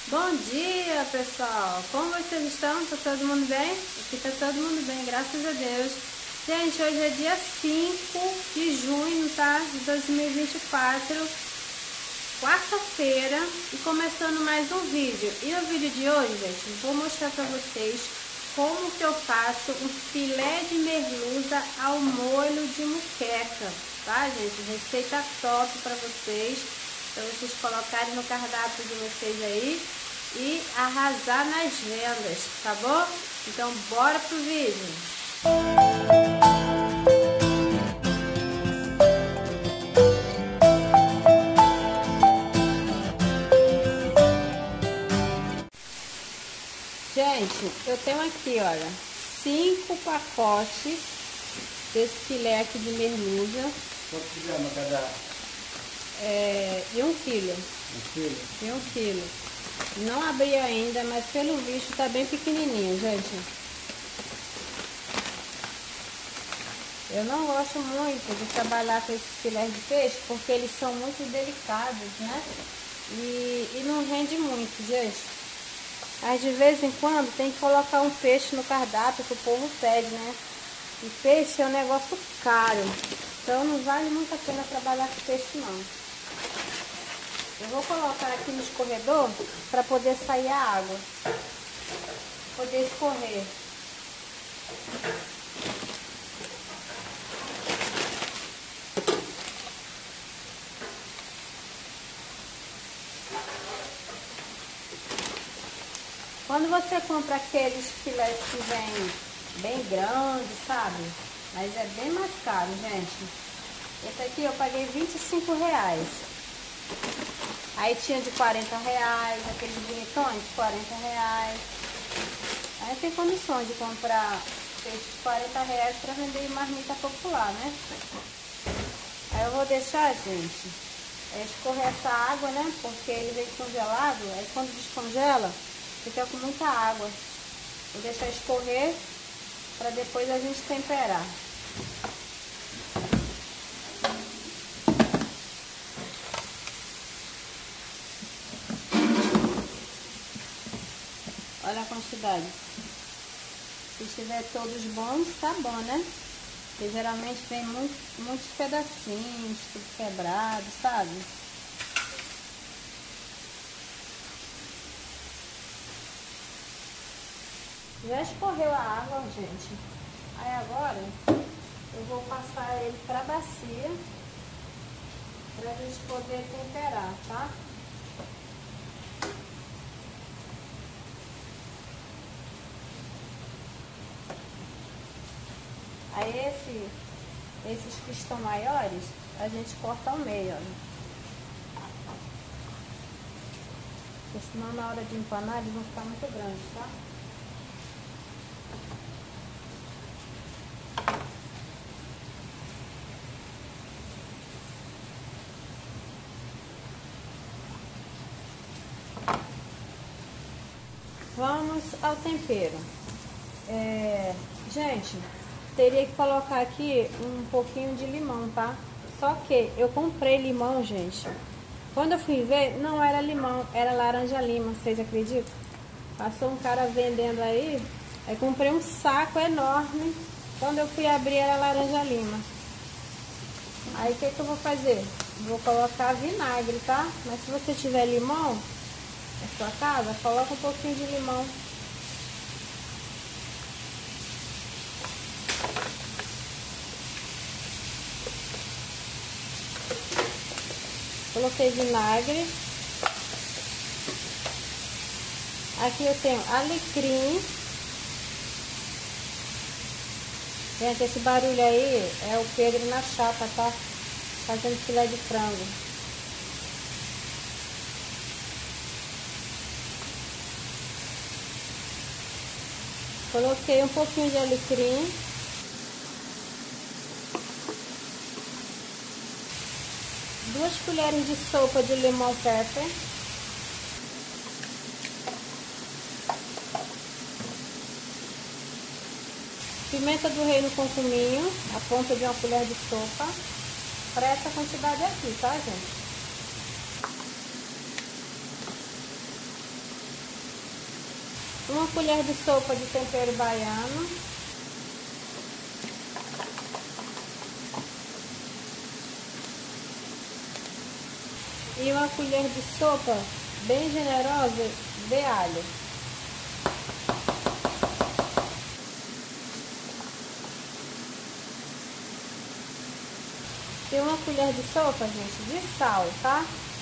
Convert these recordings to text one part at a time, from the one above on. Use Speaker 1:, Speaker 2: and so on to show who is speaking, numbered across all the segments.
Speaker 1: Bom dia, pessoal! Como vocês estão? Tá todo mundo bem? Aqui tá todo mundo bem, graças a Deus. Gente, hoje é dia 5 de junho, tá? De 2024, quarta-feira, e começando mais um vídeo. E no vídeo de hoje, gente, vou mostrar pra vocês como que eu faço um filé de merluza ao molho de muqueca, tá, gente? Receita top pra vocês. Para vocês colocarem no cardápio de vocês aí e arrasar nas vendas, tá bom? Então bora pro vídeo. Gente, eu tenho aqui, olha, 5 pacotes desse filé aqui de merluza.
Speaker 2: Quanto grama cada?
Speaker 1: De 1 quilo.
Speaker 2: 1 quilo?
Speaker 1: De 1 quilo. Não abri ainda, mas pelo visto tá bem pequenininho, gente. Eu não gosto muito de trabalhar com esses filés de peixe, porque eles são muito delicados, né? E não rende muito, gente. Mas de vez em quando tem que colocar um peixe no cardápio que o povo pede, né? E peixe é um negócio caro. Então não vale muito a pena trabalhar com peixe, não. Eu vou colocar aqui no escorredor para poder sair a água, poder escorrer. Quando você compra aqueles filés que vem bem grande, sabe? Mas é bem mais caro, gente. Esse aqui eu paguei R$25. Aí tinha de R$40, aqueles bonitões, R$40. Aí tem condições de comprar peixe de R$40 para vender em marmita popular, né? Aí eu vou deixar, gente, escorrer essa água, né? Porque ele vem congelado, aí quando descongela, fica com muita água. Vou deixar escorrer para depois a gente temperar. Olha a quantidade. Se tiver todos bons, tá bom, né? Porque geralmente vem muitos pedacinhos, tudo quebrado, sabe? Já escorreu a água, gente. Aí agora eu vou passar ele pra bacia pra gente poder temperar, tá? Aí esses que estão maiores, a gente corta ao meio, ó. Porque senão na hora de empanar eles vão ficar muito grandes, tá? Vamos ao tempero. Gente, teria que colocar aqui um pouquinho de limão, tá? Só que eu comprei limão, gente. Quando eu fui ver, não era limão, era laranja-lima, vocês acreditam? Passou um cara vendendo aí comprei um saco enorme. Quando eu fui abrir, era laranja-lima. Aí o que eu vou fazer? Vou colocar vinagre, tá? Mas se você tiver limão na sua casa, coloca um pouquinho de limão. Coloquei vinagre. Aqui eu tenho alecrim. Gente, esse barulho aí é o Pedro na chapa, tá? Fazendo filé de frango. Coloquei um pouquinho de alecrim. Duas colheres de sopa de lemon pepper. Pimenta do reino com cominho, a ponta de uma colher de sopa. Para essa quantidade aqui, tá, gente? 1 colher de sopa de tempero baiano. E 1 colher de sopa bem generosa de alho. E 1 colher de sopa, gente, de sal, tá?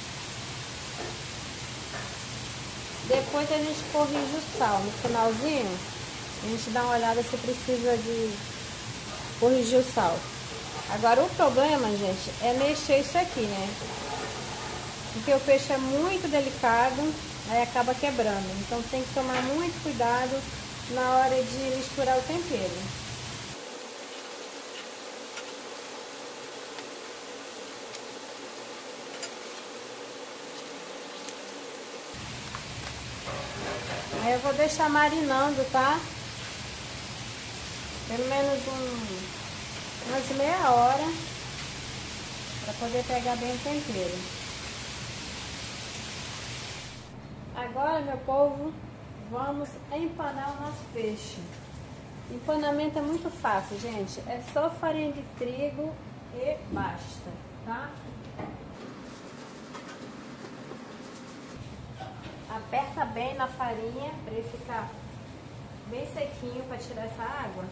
Speaker 1: Depois a gente corrige o sal. No finalzinho, a gente dá uma olhada se precisa de corrigir o sal. Agora, o problema, gente, é mexer isso aqui, né? Porque o peixe é muito delicado, aí acaba quebrando. Então, tem que tomar muito cuidado na hora de misturar o tempero. Aí eu vou deixar marinando, tá? Pelo menos umas meia hora, para poder pegar bem o tempero. Agora, meu povo, vamos empanar o nosso peixe. Empanamento é muito fácil, gente. É só farinha de trigo e basta, tá? Aperta bem na farinha para ele ficar bem sequinho para tirar essa água.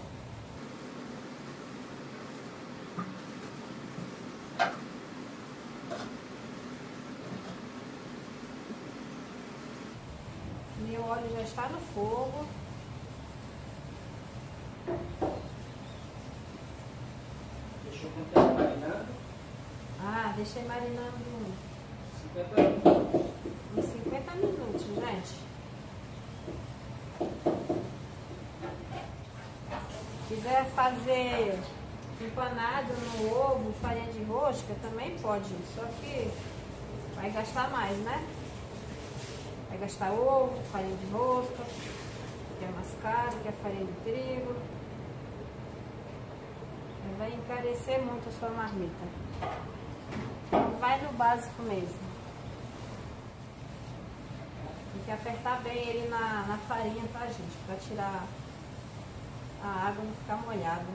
Speaker 1: Meu óleo já está no fogo.
Speaker 2: Deixou quanto tempo marinando?
Speaker 1: Ah, deixei marinando
Speaker 2: 50 minutos.
Speaker 1: uns 50 minutos, gente. Se quiser fazer empanado no ovo, farinha de rosca, também pode. Só que vai gastar mais, né? Vai gastar ovo, farinha de rosca, que é mais caro, que é farinha de trigo. Vai encarecer muito a sua marmita. Então vai no básico mesmo. Tem que apertar bem ele na farinha, tá, gente? Pra tirar a água e não ficar molhada.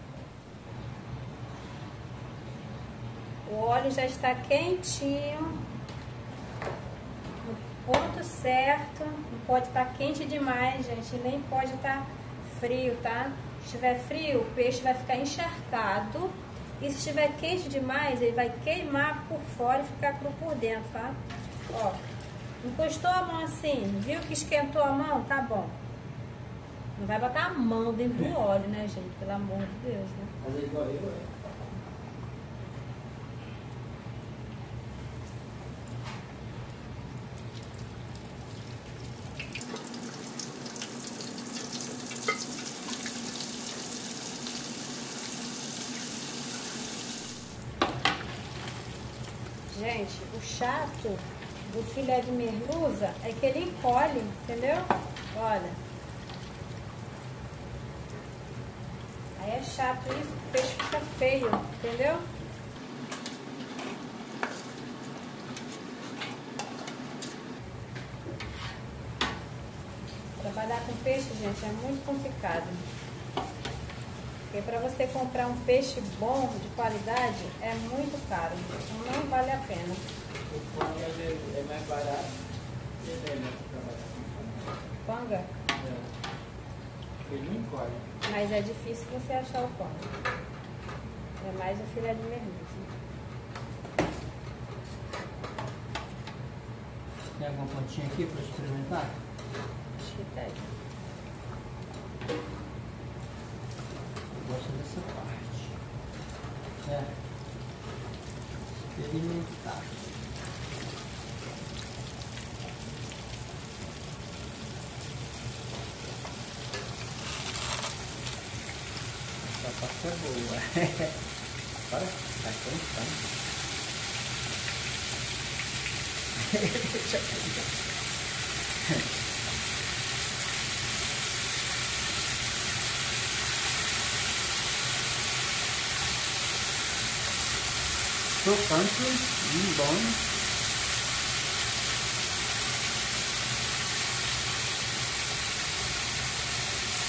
Speaker 1: O óleo já está quentinho. Ponto certo, não pode estar quente demais, gente, nem pode estar frio, tá? Se estiver frio, o peixe vai ficar encharcado, e se estiver quente demais, ele vai queimar por fora e ficar cru por dentro, tá? Ó, encostou a mão assim, viu que esquentou a mão? Tá bom. Não vai botar a mão dentro do óleo, né, gente? Pelo amor de Deus, né?
Speaker 2: Fazer igual eu,
Speaker 1: Gente, o chato do filé de merluza é que ele encolhe, entendeu? Olha. Aí é chato isso, o peixe fica feio, entendeu? Trabalhar com peixe, gente, é muito complicado. Porque para você comprar um peixe bom, de qualidade, é muito caro. Então não vale a pena.
Speaker 2: o pão é mais barato e é melhor trabalhar com pão.
Speaker 1: Panga?
Speaker 2: É. Ele não encolhe.
Speaker 1: Mas é difícil você achar o panga. É mais o filé de merluza.
Speaker 2: Tem alguma pontinha aqui para experimentar?
Speaker 1: Acho que tem.
Speaker 2: Eu gosto dessa parte. É. Experimentar. Essa parte é boa. Agora tá cansando. Deixa eu ver. Crocante, bom.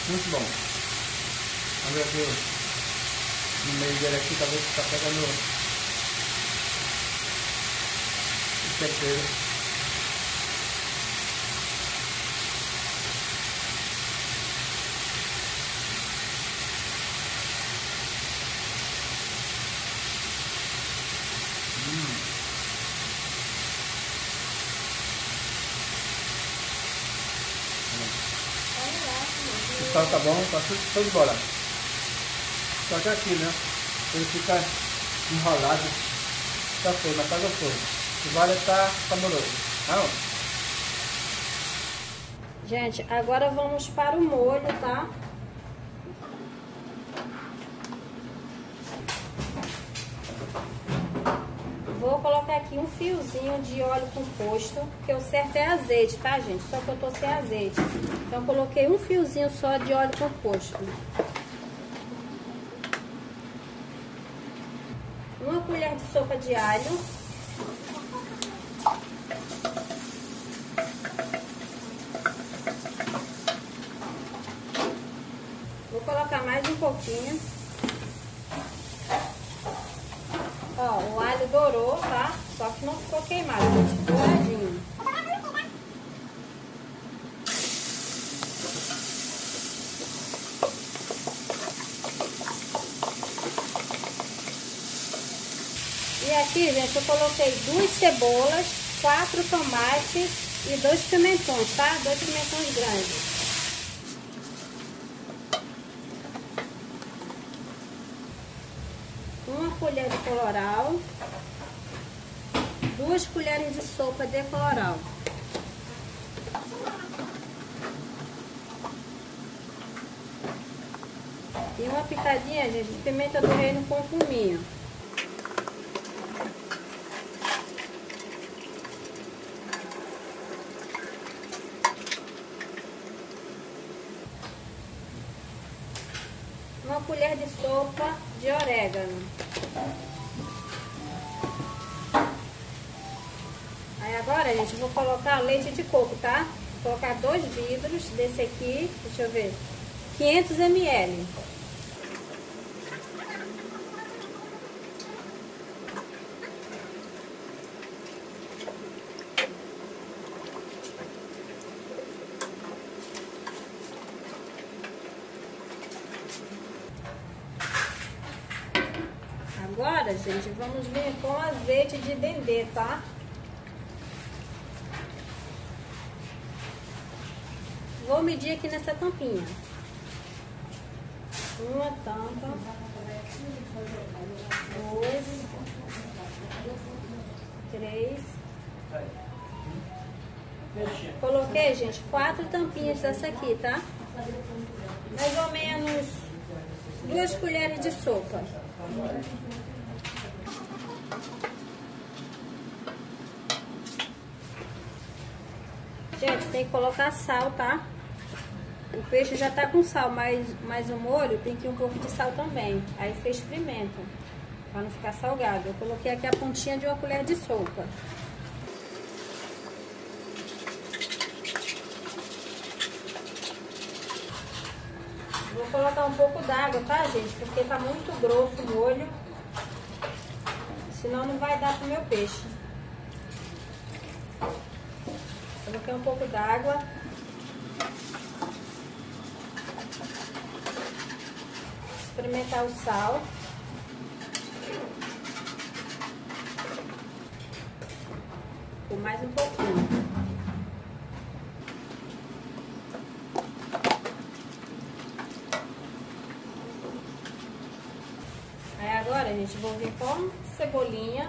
Speaker 2: Muito bom. Vamos ver aqui no meio dele aqui, talvez tá pegando o tempero. O sal tá bom, tá tudo de bola. Só que aqui, né? Ele fica enrolado, tá feio, mas tá gostoso. O vale tá saboroso. Não?
Speaker 1: Gente, agora vamos para o molho, tá? Vou colocar aqui um fiozinho de óleo composto, que o certo é azeite, tá, gente? Só que eu tô sem azeite. Então, eu coloquei um fiozinho só de óleo composto. Uma colher de sopa de alho. Vou colocar mais um pouquinho. Ó, o alho dourou, tá? Só que não ficou queimado, gente, douradinho. E aqui, gente, eu coloquei 2 cebolas, 4 tomates e 2 pimentões, tá? 2 pimentões grandes. Uma colher de colorau, 2 colheres de sopa de colorau. E uma pitadinha, gente, de pimenta do reino com cominho. Uma colher de sopa de orégano. Aí agora, gente, eu vou colocar leite de coco, tá? Vou colocar 2 vidros desse aqui, deixa eu ver, 500 ml. Agora, gente, vamos vir com azeite de dendê, tá? Vou medir aqui nessa tampinha. Uma tampa. 2. 3. Coloquei, gente, 4 tampinhas dessa aqui, tá? Mais ou menos 2 colheres de sopa. Gente, tem que colocar sal, tá? O peixe já tá com sal, mas o molho tem que ir um pouco de sal também. Aí você experimenta, pra não ficar salgado. Eu coloquei aqui a pontinha de uma colher de sopa. Vou colocar um pouco d'água, tá, gente? Porque tá muito grosso o molho. Senão não vai dar pro meu peixe. Coloquei um pouco d'água. Experimentar o sal. Por mais um pouquinho. Aí agora, gente, vou vir com cebolinha.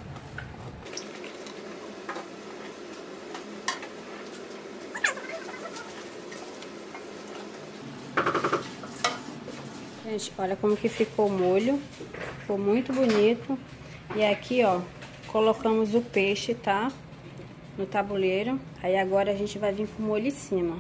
Speaker 1: Gente, olha como que ficou o molho. Ficou muito bonito. E aqui, ó, colocamos o peixe, tá? No tabuleiro. Aí agora a gente vai vir com o molho em cima.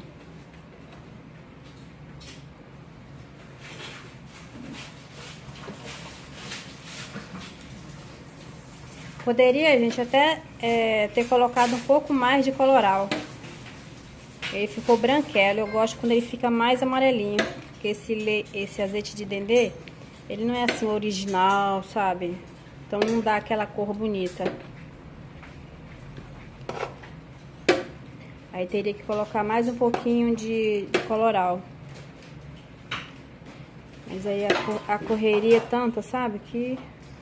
Speaker 1: Poderia, gente, até ter colocado um pouco mais de colorau. Ele ficou branquelo. Eu gosto quando ele fica mais amarelinho. Porque esse azeite de dendê, ele não é assim original, sabe? Então não dá aquela cor bonita. Aí teria que colocar mais um pouquinho de coloral. Mas aí a correria é tanta, sabe? Que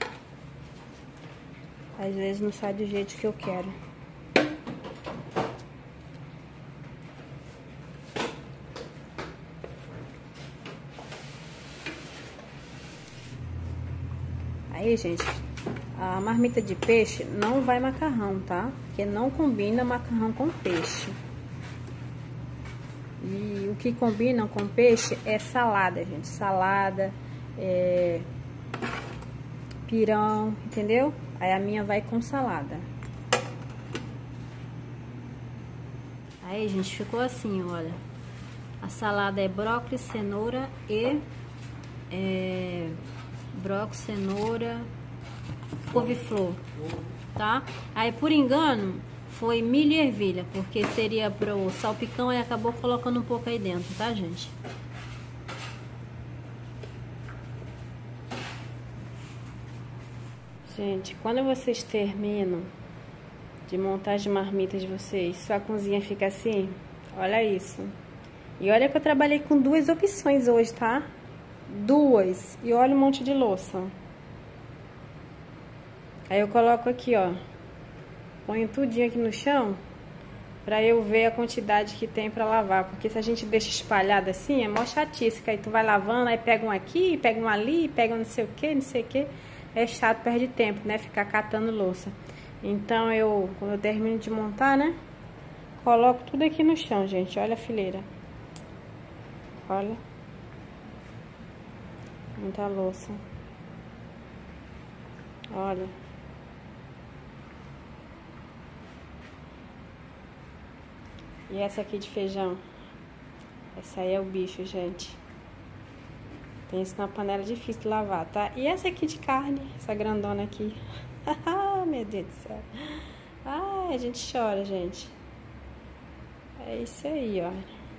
Speaker 1: às vezes não sai do jeito que eu quero. Aí, gente, a marmita de peixe não vai macarrão, tá? Porque não combina macarrão com peixe. E o que combina com peixe é salada, gente. Salada, pirão, entendeu? Aí a minha vai com salada. Aí, gente, ficou assim, olha. A salada é brócolis, cenoura e... brócolis, cenoura, couve-flor, tá? Aí, por engano, foi milho e ervilha, porque seria pro salpicão e acabou colocando um pouco aí dentro, tá, gente? Gente, quando vocês terminam de montar as marmitas de vocês, sua cozinha fica assim, olha isso. E olha que eu trabalhei com 2 opções hoje, tá? 2. E olha um monte de louça. Aí eu coloco aqui, ó. Ponho tudinho aqui no chão. Pra eu ver a quantidade que tem pra lavar. Porque se a gente deixa espalhado assim, é mó chatice. Que aí tu vai lavando, aí pega um aqui, pega um ali, pega um não sei o que, não sei o que. É chato, perde tempo, né? Ficar catando louça. Então quando eu termino de montar, né? Coloco tudo aqui no chão, gente. Olha a fileira. Olha. Muita louça. Olha. E essa aqui de feijão? Essa aí é o bicho, gente. Tem isso na panela, difícil de lavar, tá? E essa aqui de carne, essa grandona aqui. Meu Deus do céu. Ai, a gente chora, gente. É isso aí, ó.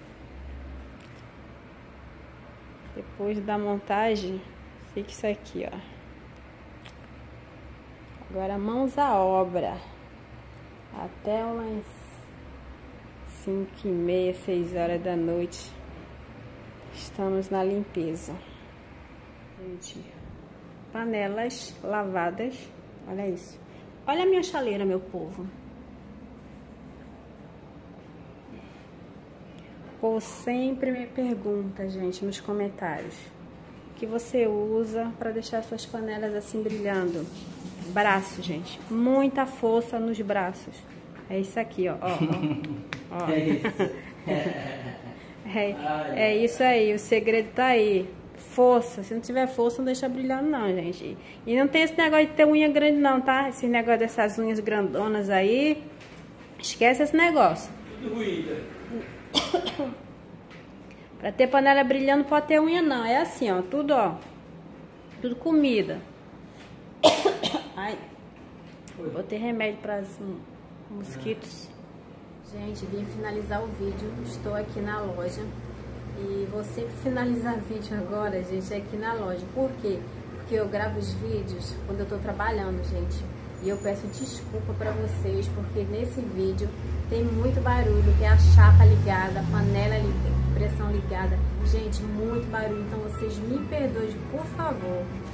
Speaker 1: Depois da montagem, fica isso aqui, ó. Agora, mãos à obra. Até umas 5h30, 6 horas da noite. Estamos na limpeza. Gente, panelas lavadas. Olha isso. Olha a minha chaleira, meu povo. O povo sempre me pergunta, gente, nos comentários, o que você usa para deixar suas panelas assim brilhando? Braço, gente. Muita força nos braços. É isso aqui, ó. Ó.
Speaker 2: É isso.
Speaker 1: É isso aí, o segredo tá aí. Força, se não tiver força, não deixa brilhando não, gente. E não tem esse negócio de ter unha grande não, tá? Esse negócio dessas unhas grandonas aí, esquece esse negócio.
Speaker 2: Tudo ruída.
Speaker 1: Pra ter panela brilhando, pode ter unha não. É assim, ó, tudo, ó. Tudo comida. Ai, botei remédio para os mosquitos. Gente, vim finalizar o vídeo. Estou aqui na loja. E vou sempre finalizar vídeo agora, gente, aqui na loja. Por quê? Porque eu gravo os vídeos quando eu tô trabalhando, gente. E eu peço desculpa pra vocês, porque nesse vídeo tem muito barulho, que é a chapa ligada, a panela ligada, pressão ligada. Gente, muito barulho. Então vocês me perdoem, por favor.